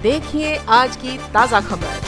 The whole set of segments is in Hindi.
देखिए आज की ताजा खबर।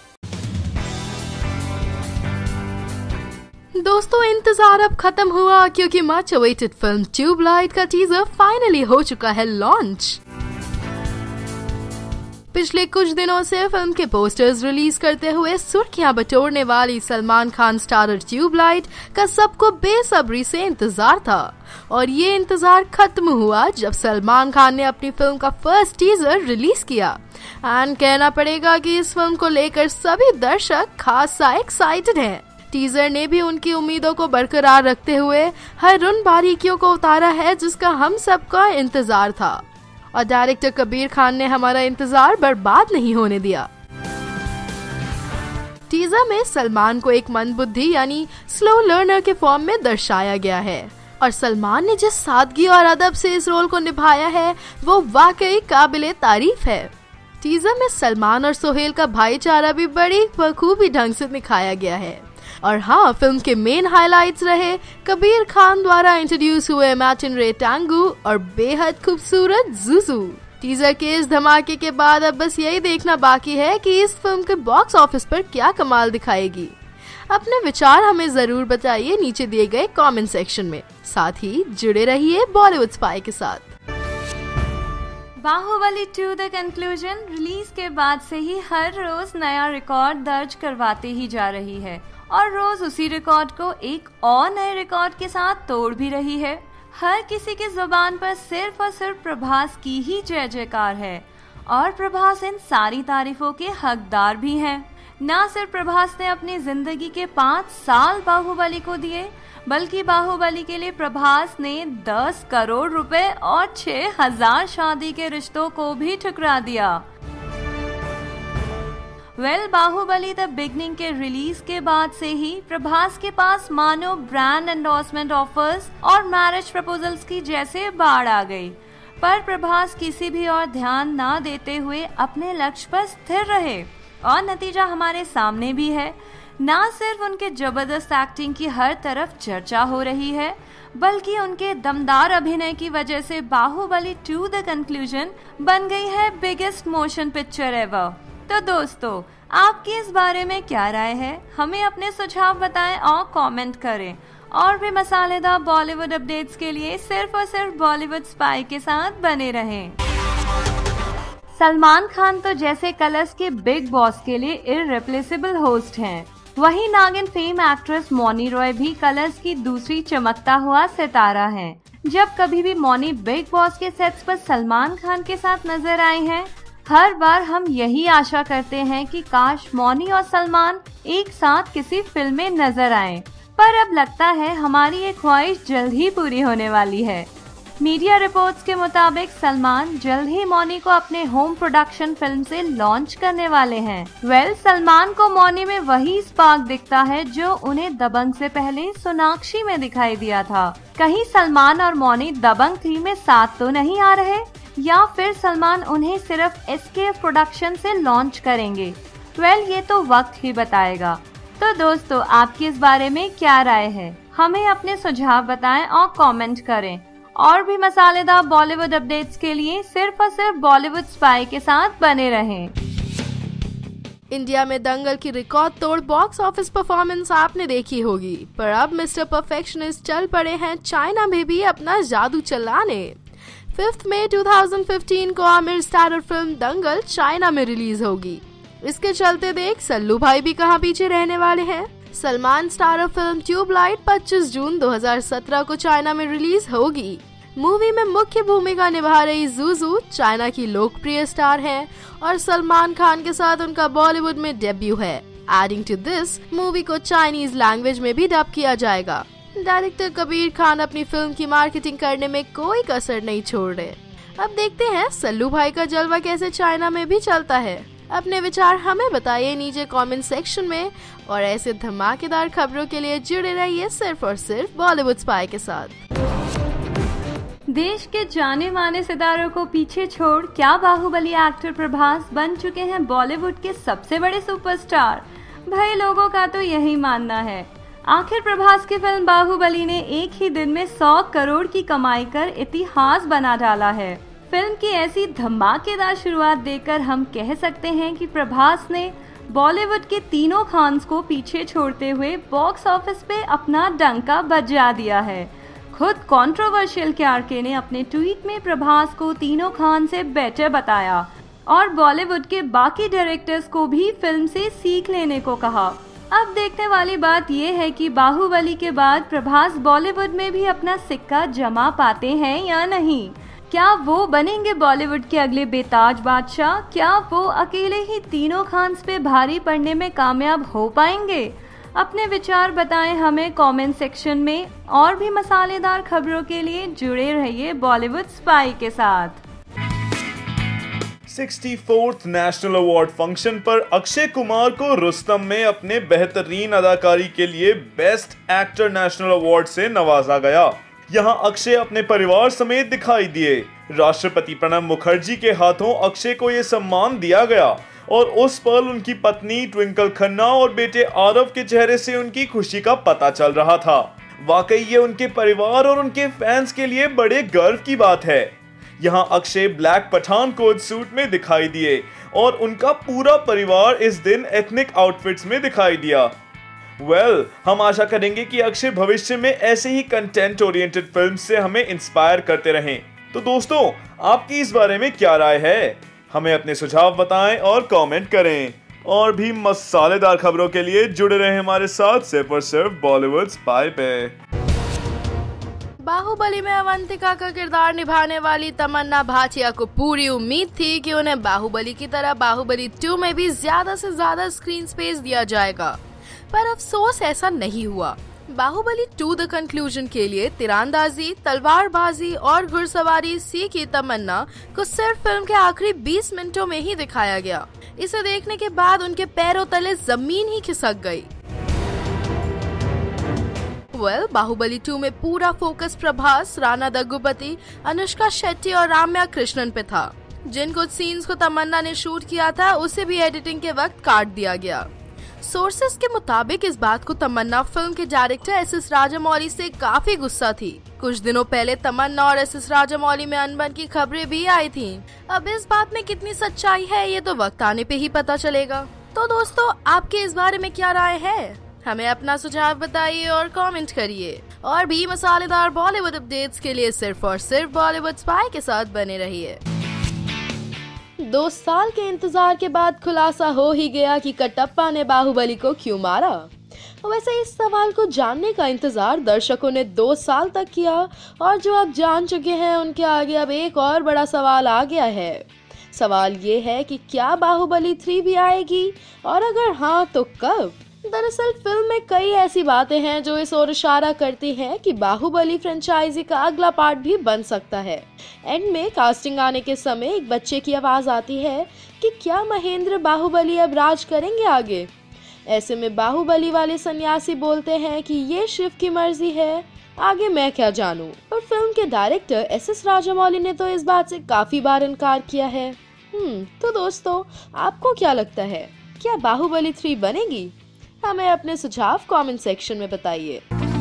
दोस्तों, इंतजार अब खत्म हुआ क्योंकि मच अवेटेड फिल्म ट्यूबलाइट का टीजर फाइनली हो चुका है लॉन्च। पिछले कुछ दिनों से फिल्म के पोस्टर्स रिलीज करते हुए सुर्खियां बटोरने वाली सलमान खान स्टारर ट्यूबलाइट का सबको बेसब्री से इंतजार था और ये इंतजार खत्म हुआ जब सलमान खान ने अपनी फिल्म का फर्स्ट टीजर रिलीज किया। एंड कहना पड़ेगा कि इस फिल्म को लेकर सभी दर्शक खासा एक्साइटेड हैं। टीजर ने भी उनकी उम्मीदों को बरकरार रखते हुए हर उन बारीकियों को उतारा है जिसका हम सबका इंतजार था और डायरेक्टर कबीर खान ने हमारा इंतजार बर्बाद नहीं होने दिया। टीजर में सलमान को एक मंदबुद्धि यानी स्लो लर्नर के फॉर्म में दर्शाया गया है और सलमान ने जिस सादगी और अदब से इस रोल को निभाया है वो वाकई काबिले तारीफ है। टीजर में सलमान और सोहेल का भाईचारा भी बड़ी बखूबी ढंग से दिखाया गया है। और हाँ, फिल्म के मेन हाइलाइट्स रहे कबीर खान द्वारा इंट्रोड्यूस हुए मार्टिन रे टांगू और बेहद खूबसूरत जुजू। टीजर के इस धमाके के बाद अब बस यही देखना बाकी है कि इस फिल्म के बॉक्स ऑफिस पर क्या कमाल दिखाएगी। अपने विचार हमें जरूर बताइए नीचे दिए गए कमेंट सेक्शन में। साथ ही जुड़े रहिए बॉलीवुड स्पाई के साथ। बाहुबली 2 द कंक्लूजन रिलीज के बाद से ही हर रोज नया रिकॉर्ड दर्ज करवाते ही जा रही है और रोज उसी रिकॉर्ड को एक और नए रिकॉर्ड के साथ तोड़ भी रही है। हर किसी की जुबान पर सिर्फ और सिर्फ प्रभास की ही जय जयकार है और प्रभास इन सारी तारीफों के हकदार भी हैं। न सिर्फ प्रभास ने अपनी जिंदगी के 5 साल बाहुबली को दिए बल्कि बाहुबली के लिए प्रभास ने 10 करोड़ रुपए और 6000 शादी के रिश्तों को भी ठुकरा दिया। बाहुबली द बिगनिंग के रिलीज के बाद से ही प्रभास के पास मानो ब्रांड एंडोर्समेंट ऑफर्स और मैरिज प्रपोजल्स की जैसे बाढ़ आ गई, पर प्रभास किसी भी और ध्यान ना देते हुए अपने लक्ष्य पर स्थिर रहे और नतीजा हमारे सामने भी है। ना सिर्फ उनके जबरदस्त एक्टिंग की हर तरफ चर्चा हो रही है बल्कि उनके दमदार अभिनय की वजह से बाहुबली 2 द कंक्लूजन बन गई है बिगेस्ट मोशन पिक्चर एवर। तो दोस्तों, आपकी इस बारे में क्या राय है? हमें अपने सुझाव बताएं और कमेंट करें। और भी मसालेदार बॉलीवुड अपडेट्स के लिए सिर्फ और सिर्फ बॉलीवुड स्पाई के साथ बने रहें। सलमान खान तो जैसे कलर्स के बिग बॉस के लिए इररिप्लेसेबल होस्ट हैं, वहीं नागिन फेम एक्ट्रेस मौनी रॉय भी कलर्स की दूसरी चमकता हुआ सितारा हैं। जब कभी भी मौनी बिग बॉस के सेट्स पर सलमान खान के साथ नजर आए हैं, हर बार हम यही आशा करते हैं कि काश मौनी और सलमान एक साथ किसी फिल्म में नजर आएं, पर अब लगता है हमारी ये ख्वाहिश जल्द ही पूरी होने वाली है। मीडिया रिपोर्ट्स के मुताबिक सलमान जल्द ही मौनी को अपने होम प्रोडक्शन फिल्म से लॉन्च करने वाले हैं। सलमान को मौनी में वही स्पार्क दिखता है जो उन्हें दबंग से पहले सोनाक्षी में दिखाई दिया था। कहीं सलमान और मौनी दबंग 3 में साथ तो नहीं आ रहे या फिर सलमान उन्हें सिर्फ एसकेएफ प्रोडक्शन से लॉन्च करेंगे? ये तो वक्त ही बताएगा। तो दोस्तों, आपकी इस बारे में क्या राय है? हमें अपने सुझाव बताएं और कमेंट करें। और भी मसालेदार बॉलीवुड अपडेट्स के लिए सिर्फ और सिर्फ बॉलीवुड स्पाई के साथ बने रहें। इंडिया में दंगल की रिकॉर्ड तोड़ बॉक्स ऑफिस परफॉर्मेंस आपने देखी होगी, पर अब मिस्टर परफेक्शनिस्ट चल पड़े हैं चाइना में भी अपना जादू चलाने। 5 मई 2015 को Aamir starrer film Dangal China में रिलीज होगी। इसके चलते देख सल्लू भाई भी कहां पीछे रहने वाले हैं। सलमान स्टारर फिल्म ट्यूबलाइट 25 जून 2017 को चाइना में रिलीज होगी। मूवी में मुख्य भूमिका निभा रही जुजू चाइना की लोकप्रिय स्टार हैं और सलमान खान के साथ उनका बॉलीवुड में डेब्यू है। एडिंग टू दिस, मूवी को चाइनीज लैंग्वेज में भी डब किया जाएगा। डायरेक्टर कबीर खान अपनी फिल्म की मार्केटिंग करने में कोई कसर नहीं छोड़ रहे। अब देखते हैं सल्लू भाई का जलवा कैसे चाइना में भी चलता है। अपने विचार हमें बताइए नीचे कमेंट सेक्शन में और ऐसे धमाकेदार खबरों के लिए जुड़े रहिए सिर्फ और सिर्फ बॉलीवुड स्पाई के साथ। देश के जाने माने सितारों को पीछे छोड़ क्या बाहुबली एक्टर प्रभास बन चुके हैं बॉलीवुड के सबसे बड़े सुपरस्टार? भाई लोगों का तो यही मानना है। आखिर प्रभास की फिल्म बाहुबली ने एक ही दिन में 100 करोड़ की कमाई कर इतिहास बना डाला है। फिल्म की ऐसी धमाकेदार शुरुआत देखकर हम कह सकते हैं कि प्रभास ने बॉलीवुड के तीनों खान्स को पीछे छोड़ते हुए बॉक्स ऑफिस पे अपना डंका बजा दिया है। खुद कंट्रोवर्शियल KRK ने अपने ट्वीट में प्रभास को तीनों खान से बेटर बताया और बॉलीवुड के बाकी डायरेक्टर्स को भी फिल्म से सीख लेने को कहा। अब देखने वाली बात यह है कि बाहुबली के बाद प्रभास बॉलीवुड में भी अपना सिक्का जमा पाते हैं या नहीं। क्या वो बनेंगे बॉलीवुड के अगले बेताज बादशाह? क्या वो अकेले ही तीनों खान्स पे भारी पड़ने में कामयाब हो पाएंगे? अपने विचार बताएं हमें कमेंट सेक्शन में और भी मसालेदार खबरों के लिए जुड़े रहिए बॉलीवुड स्पाई के साथ। 64th नेशनल अवार्ड फंक्शन पर अक्षय कुमार को रुस्तम में अपने बेहतरीन अदाकारी के लिए बेस्ट एक्टर नेशनल अवार्ड से नवाजा गया। यहां अक्षय अपने परिवार समेत दिखाई दिए। राष्ट्रपति प्रणब मुखर्जी के हाथों अक्षय को यह सम्मान दिया गया और उस पल उनकी पत्नी ट्विंकल खन्ना और बेटे आरव के चेहरे से उनकी खुशी का पता चल रहा था। वाकई ये उनके परिवार और उनके फैंस के लिए बड़े गर्व की बात है। यहाँ Akshay black Pathan coat suit में दिखाई दिए और उनका पूरा परिवार इस दिन एथनिक आउटफिट्स में दिखाई दिया। हम आशा करेंगे कि अक्षय भविष्य में ऐसे ही कंटेंट ओरिएंटेड फिल्म से हमें इंस्पायर करते रहें। तो दोस्तों, आपकी इस बारे में क्या राय है? हमें अपने सुझाव बताएं और कमेंट करें। और भी मसालेदार खबरों के लिए जुड़े रहें हमारे साथ सिर्फ और सिर्फ बॉलीवुड स्पाई पे। बाहुबली में अवंतिका का किरदार निभाने वाली तमन्ना भाटिया को पूरी उम्मीद थी कि उन्हें बाहुबली की तरह बाहुबली 2 में भी ज्यादा से ज्यादा स्क्रीन स्पेस दिया जाएगा, पर अफसोस ऐसा नहीं हुआ। बाहुबली 2 द कंक्लूजन के लिए तीरंदाजी, तलवारबाजी और घुड़सवारी सीखी तमन्ना को सिर्फ फिल्म के आखिरी 20 मिनटों में ही दिखाया गया। इसे देखने के बाद उनके पैरों तले जमीन ही खिसक गई। बाहुबली 2 में पूरा फोकस प्रभास, राणा दग्गुबाती, अनुष्का शेट्टी और राम्या कृष्णन पे था। जिन कुछ सीन्स को तमन्ना ने शूट किया था उसे भी एडिटिंग के वक्त काट दिया गया। सोर्सेस के मुताबिक इस बात को तमन्ना फिल्म के डायरेक्टर SS राजामौली से काफी गुस्सा थी। कुछ दिनों पहले तमन्ना और SS राजामौली में अनबन की खबरें भी आई थीं। अब इस बात में कितनी सच्चाई है ये तो वक्त आने पे ही पता चलेगा। तो दोस्तों, आपके इस बारे में क्या राय है? हमें अपना सुझाव बताइए और कमेंट करिए। और भी मसालेदार बॉलीवुड अपडेट्स के लिए सिर्फ और सिर्फ बॉलीवुड स्पाई के साथ बने रहिए। 2 साल के इंतजार के बाद खुलासा हो ही गया कि कटप्पा ने बाहुबली को क्यों मारा। वैसे इस सवाल को जानने का इंतजार दर्शकों ने 2 साल तक किया और जो आप जान चुके हैं उनके आगे अब एक और बड़ा सवाल आ गया है। सवाल ये है कि क्या बाहुबली 3 भी आएगी और अगर हाँ तो कब? दरअसल फिल्म में कई ऐसी बातें हैं जो इस ओर इशारा करती हैं कि बाहुबली फ्रेंचाइजी का अगला पार्ट भी बन सकता है। एंड में कास्टिंग आने के समय एक बच्चे की आवाज आती है कि क्या महेंद्र बाहुबली अब राज करेंगे आगे। ऐसे में बाहुबली वाले सन्यासी बोलते हैं कि ये शिव की मर्जी है, आगे मैं क्या जानूं। पर फिल्म के डायरेक्टर SS राजामौली ने तो इस बात से काफी बार इनकार किया है। तो दोस्तों, आपको क्या लगता है, क्या बाहुबली 3 बनेगी? हमें अपने सुझाव कमेंट सेक्शन में बताइए।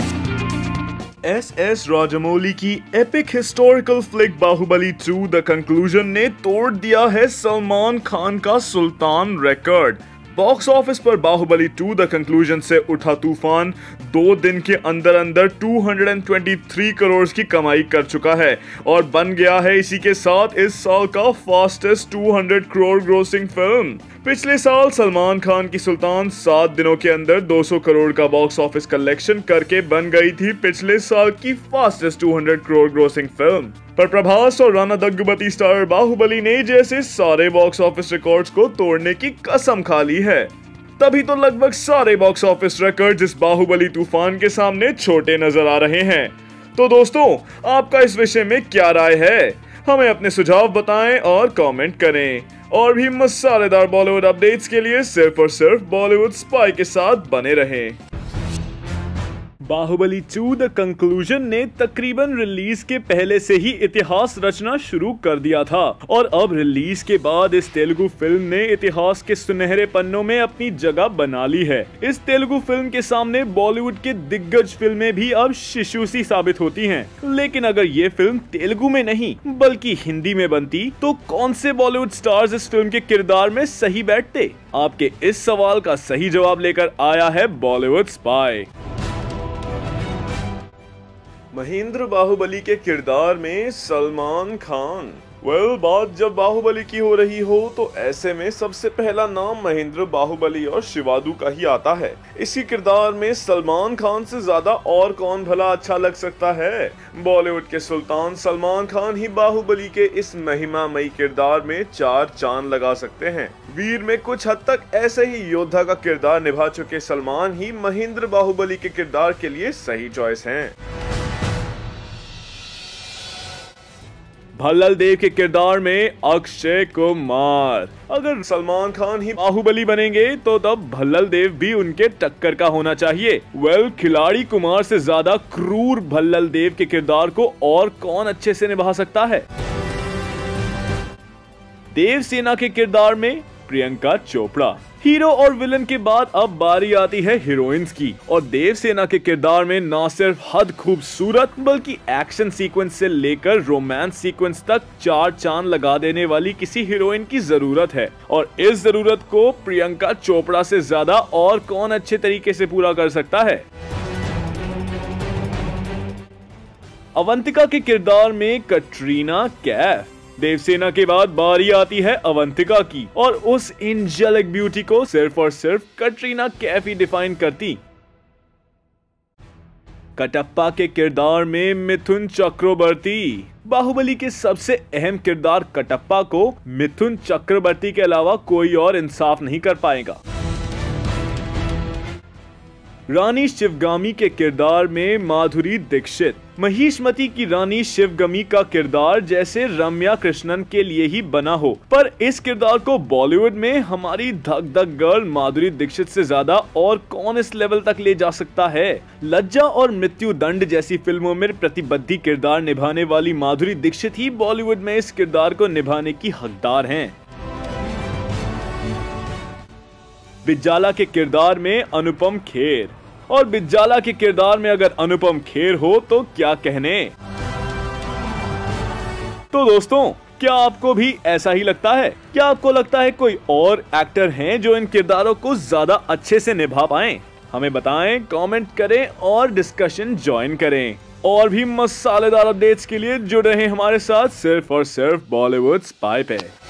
SS राजामौली की epic historical flick Baahubali 2 The Conclusion ने तोड़ दिया है सलमान खान का सुल्तान रिकॉर्ड। बॉक्स ऑफिस पर बाहुबली 2 द कंक्लूजन से उठा तूफान 2 दिन के अंदर अंदर 223 करोड़ की कमाई कर चुका है और बन गया है इसी के साथ इस साल का फास्टेस्ट 200 करोड़ ग्रोसिंग फिल्म। पिछले साल सलमान खान की सुल्तान 7 दिनों के अंदर 200 करोड़ का बॉक्स ऑफिस कलेक्शन करके बन गई थी पिछले साल की फास्टेस्ट 200 करोड़ ग्रोसिंग फिल्म। पर प्रभास और राणा दग्गुबाती स्टार बाहुबली ने जैसे सारे बॉक्स ऑफिस रिकॉर्ड्स को तोड़ने की कसम खा ली है, तभी तो लगभग सारे बॉक्स ऑफिस रिकॉर्ड इस बाहुबली तूफान के सामने छोटे नजर आ रहे हैं। तो दोस्तों, आपका इस विषय में क्या राय है? हमें अपने सुझाव बताएं और कमेंट करें। और भी मसालेदार बॉलीवुड अपडेट्स के लिए सिर्फ और सिर्फ बॉलीवुड स्पाई के साथ बने रहें। बाहुबली 2 द कंक्लूजन ने तकरीबन रिलीज के पहले से ही इतिहास रचना शुरू कर दिया था और अब रिलीज के बाद इस तेलुगु फिल्म ने इतिहास के सुनहरे पन्नों में अपनी जगह बना ली है। इस तेलुगु फिल्म के सामने बॉलीवुड के दिग्गज फिल्में भी अब शिशु सी साबित होती हैं। लेकिन अगर ये फिल्म तेलुगु में नहीं बल्कि हिंदी में बनती तो कौन से बॉलीवुड स्टार्स इस फिल्म के किरदार में सही बैठते? आपके इस सवाल का सही जवाब लेकर आया है बॉलीवुड स्पाई। महेंद्र बाहुबली के किरदार में सलमान खान। बात जब बाहुबली की हो रही हो तो ऐसे में सबसे पहला नाम महेंद्र बाहुबली और शिवादू का ही आता है। इसी किरदार में सलमान खान से ज्यादा और कौन भला अच्छा लग सकता है? बॉलीवुड के सुल्तान सलमान खान ही बाहुबली के इस महिमामयी किरदार में 4 चांद लगा सकते हैं। वीर में कुछ हद तक ऐसे ही योद्धा का किरदार निभा चुके सलमान ही महेंद्र बाहुबली के किरदार के लिए सही चॉइस हैं। भल्लल देव के किरदार में अक्षय कुमार। अगर सलमान खान ही बाहुबली बनेंगे तो तब भल्लल देव भी उनके टक्कर का होना चाहिए। खिलाड़ी कुमार से ज्यादा क्रूर भल्लल देव के किरदार को और कौन अच्छे से निभा सकता है? देवसेना के किरदार में प्रियंका चोपड़ा। हीरो और विलन के बाद अब बारी आती है हीरोइंस की और देवसेना के किरदार में न सिर्फ हद खूबसूरत बल्कि एक्शन सीक्वेंस से लेकर रोमांस सीक्वेंस तक 4 चांद लगा देने वाली किसी हीरोइन की जरूरत है और इस जरूरत को प्रियंका चोपड़ा से ज्यादा और कौन अच्छे तरीके से पूरा कर सकता है? अवंतिका के किरदार में कटरीना कैफ। देवसेना के बाद बारी आती है अवंतिका की और उस एंजेलिक ब्यूटी को सिर्फ और सिर्फ कटरीना कैफ ही डिफाइन करती। कटप्पा के किरदार में मिथुन चक्रवर्ती। बाहुबली के सबसे अहम किरदार कटप्पा को मिथुन चक्रवर्ती के अलावा कोई और इंसाफ नहीं कर पाएगा। रानी शिवगामी के किरदार में माधुरी दीक्षित। महिष्मती की रानी शिवगामी का किरदार जैसे रम्या कृष्णन के लिए ही बना हो, पर इस किरदार को बॉलीवुड में हमारी धक धक गर्ल माधुरी दीक्षित से ज्यादा और कौन इस लेवल तक ले जा सकता है? लज्जा और मृत्यु दंड जैसी फिल्मों में प्रतिबद्धी किरदार निभाने वाली माधुरी दीक्षित ही बॉलीवुड में इस किरदार को निभाने की हकदार हैं। बिज्जाला के किरदार में अनुपम खेर। और बिज्जाला के किरदार में अगर अनुपम खेर हो तो क्या कहने। तो दोस्तों, क्या आपको भी ऐसा ही लगता है? क्या आपको लगता है कोई और एक्टर हैं जो इन किरदारों को ज्यादा अच्छे से निभा पाएं? हमें बताएं, कमेंट करें और डिस्कशन ज्वाइन करें। और भी मसालेदार अपडेट्स के लिए जुड़े रहें हमारे साथ सिर्फ और सिर्फ बॉलीवुड स्पाई पे।